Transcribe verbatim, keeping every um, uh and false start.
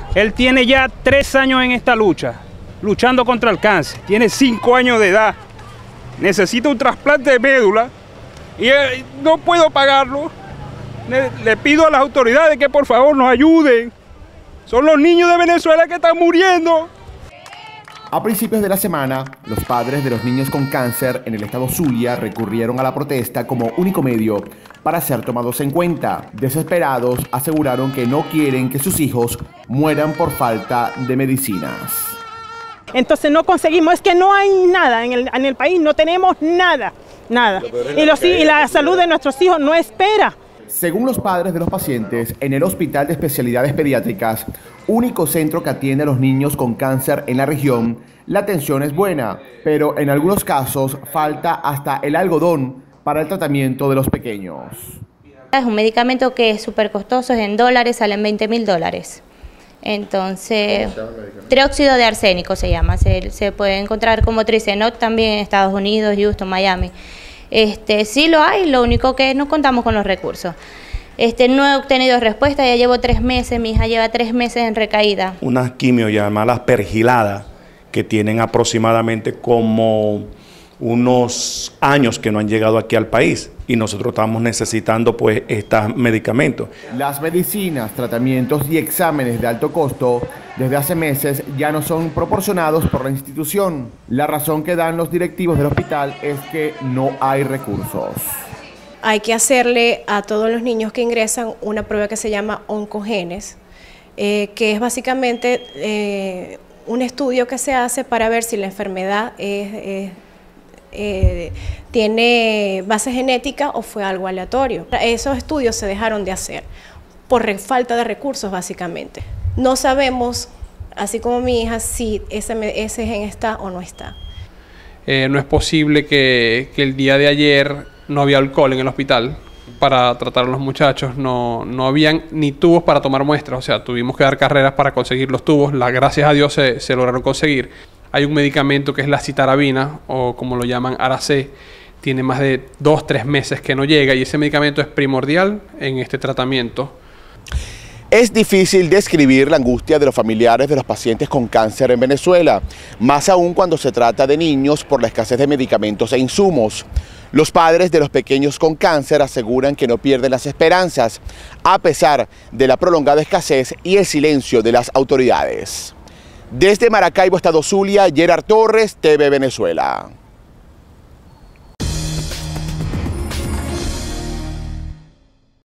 Él tiene ya tres años en esta lucha, luchando contra el cáncer. Tiene cinco años de edad. Necesita un trasplante de médula y eh, no puedo pagarlo. Le, le pido a las autoridades que por favor nos ayuden. Son los niños de Venezuela que están muriendo. A principios de la semana, los padres de los niños con cáncer en el estado Zulia recurrieron a la protesta como único medio para ser tomados en cuenta. Desesperados, aseguraron que no quieren que sus hijos mueran por falta de medicinas. Entonces no conseguimos, es que no hay nada, en el, en el país no tenemos nada, nada. Y, los, y la salud de nuestros hijos no espera. Según los padres de los pacientes, en el Hospital de Especialidades Pediátricas, único centro que atiende a los niños con cáncer en la región, la atención es buena, pero en algunos casos falta hasta el algodón para el tratamiento de los pequeños. Es un medicamento que es súper costoso, es en dólares, salen veinte mil dólares. Entonces, trióxido de arsénico se llama, se, se puede encontrar como Tricenot también en Estados Unidos, Houston, Miami. Este, sí lo hay, lo único que no contamos con los recursos. Este, no he obtenido respuesta, ya llevo tres meses, mi hija lleva tres meses en recaída. Unas quimio llamadas pergiladas que tienen aproximadamente como unos años que no han llegado aquí al país y nosotros estamos necesitando pues estos medicamentos. Las medicinas, tratamientos y exámenes de alto costo desde hace meses ya no son proporcionados por la institución. La razón que dan los directivos del hospital es que no hay recursos. Hay que hacerle a todos los niños que ingresan una prueba que se llama Oncogenes, eh, que es básicamente eh, un estudio que se hace para ver si la enfermedad es, es Eh, tiene base genética o fue algo aleatorio. Esos estudios se dejaron de hacer por falta de recursos básicamente. No sabemos, así como mi hija, si ese, ese gen está o no está. Eh, no es posible que, que el día de ayer no había alcohol en el hospital para tratar a los muchachos, no, no habían ni tubos para tomar muestras, o sea, tuvimos que dar carreras para conseguir los tubos, la, gracias a Dios se, se lograron conseguir. Hay un medicamento que es la citarabina, o como lo llaman Aracé, tiene más de dos, tres meses que no llega y ese medicamento es primordial en este tratamiento. Es difícil describir la angustia de los familiares de los pacientes con cáncer en Venezuela, más aún cuando se trata de niños por la escasez de medicamentos e insumos. Los padres de los pequeños con cáncer aseguran que no pierden las esperanzas, a pesar de la prolongada escasez y el silencio de las autoridades. Desde Maracaibo, estado Zulia, Gerard Torres, T V Venezuela.